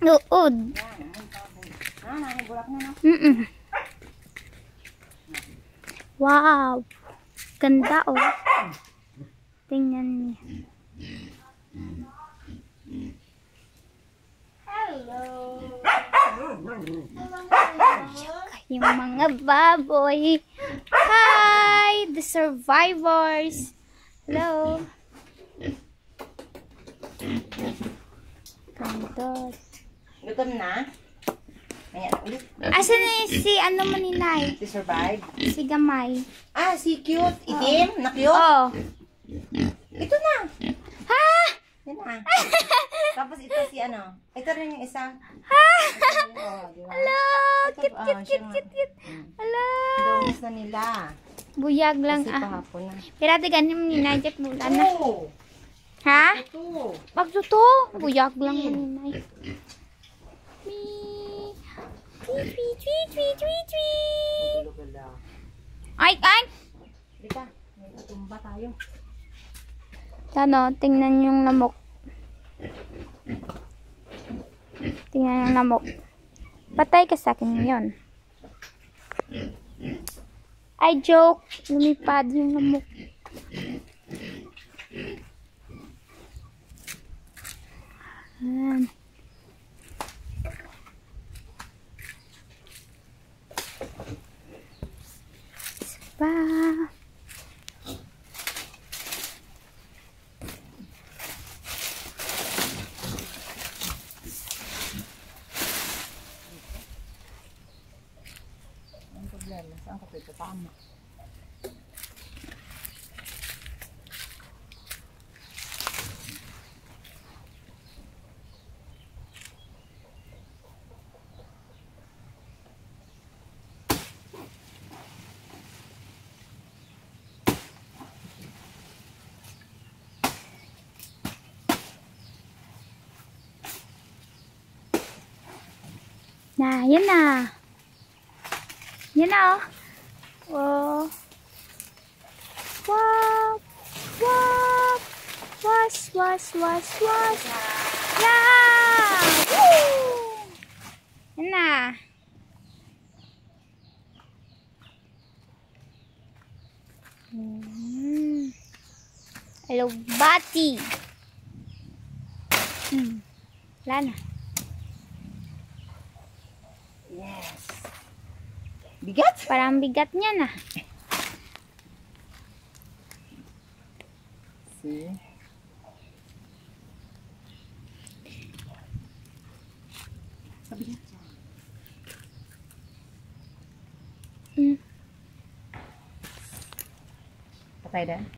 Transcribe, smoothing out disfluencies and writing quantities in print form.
Uod. Wow. Ganda oh. Tingnan niyo. Hello. Yung mga baboy. Hi! The survivors. Hello. Ganda. Gutom na? Ayan, ulit. Asan na si ano mo ni Nay? Si Survive. Si Gamay. Ah, si Cute. Itim? Na cute? Oh. Ito na. Ha? Yan na. Tapos ito si ano. Ito rin yung isa. Ha? Oh, di ba? Hello. Ito, Cute, cute, siya cute, nga. cute, cute. Hello. Dawis na nila. Buyag lang Kasi ah. pahapon na. Pero ate ganim ni Nay jet mula na. Oh! Ha? Ito. Pagtuto. Buyag lang ni Nay. Tweet, tweet, tweet, tweet, tweet, tweet. Gula-gula. Ay, ay. Halika. May katumba tayo. Ano, tingnan yung lamok. Tingnan yung lamok. Patay ka sa akin ngayon. Ay, joke. Lumipad yung lamok. Ayan. Pa. Ang problema, saan ka pwede tama? Na, yan na. Yan na, oh. Oh. Wow. Wow. Was, was, was, was. Yeah! Woo! Yan na. Hello, Bati. Wala na. Yes. Bigat? Parang bigat niya na. See? Sabi niya. Patay din.